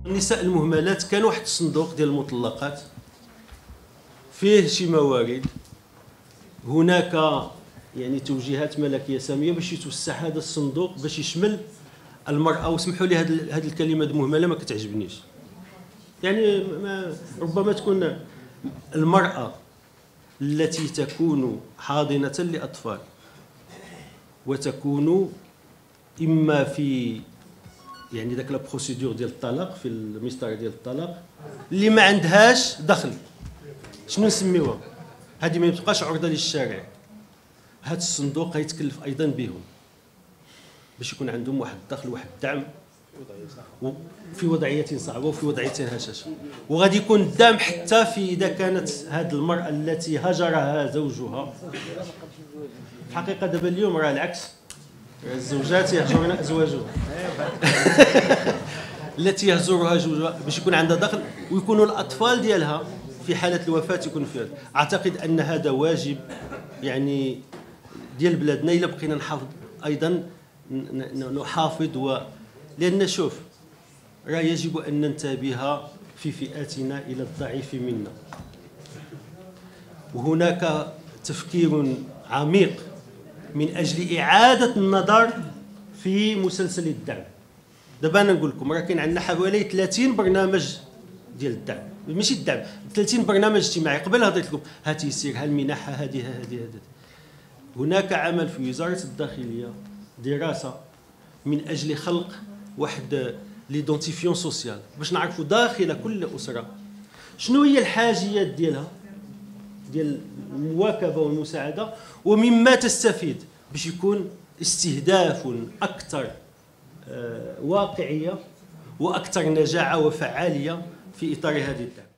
النساء المهملات كان واحد الصندوق ديال المطلقات فيه شي موارد. هناك يعني توجيهات ملكيه ساميه باش يتوسع هذا الصندوق باش يشمل المراه. وسمحوا لي هذه الكلمه مهمله ما كتعجبنيش. يعني ربما تكون المراه التي تكون حاضنه لاطفال وتكون اما في يعني ذاك لا بروسيدور ديال الطلاق في المسطره ديال الطلاق اللي ما عندهاش دخل، شنو نسميوها؟ هذه ما يبقاش عرضه للشارع. هذا الصندوق غيتكلف ايضا بهم باش يكون عندهم واحد الدخل واحد الدعم في وضعيه صعبه وفي وضعيه هشاشه. وغادي يكون الدعم حتى في اذا كانت هذه المراه التي هجرها زوجها. في الحقيقه دابا اليوم راه العكس، الزوجات يهجرن ازواجهم التي يهجرها زوجها باش يكون عندها دخل ويكونوا الاطفال ديالها في حاله الوفاه يكون فيها. اعتقد ان هذا واجب يعني ديال بلادنا الا بقينا نحافظ ايضا نحافظ لان شوف راه يجب ان ننتبه في فئاتنا الى الضعيف منا. وهناك تفكير عميق من اجل اعاده النظر في مسلسل الدعم. دابا انا نقول لكم راه كاين عندنا حوالي 30 برنامج ديال الدعم، ماشي الدعم، 30 برنامج اجتماعي. قبل هضرت لكم ها تيسير ها المنحه هذه. هناك عمل في وزاره الداخليه دراسه من اجل خلق واحد ليدونتيفيون سوسيال باش نعرفوا داخل كل اسره شنو هي الحاجيات ديالها ديال المواكبه والمساعده ومما تستفيد باش يكون استهداف اكثر واقعيه واكثر نجاعه وفعاليه في اطار هذه الدعم.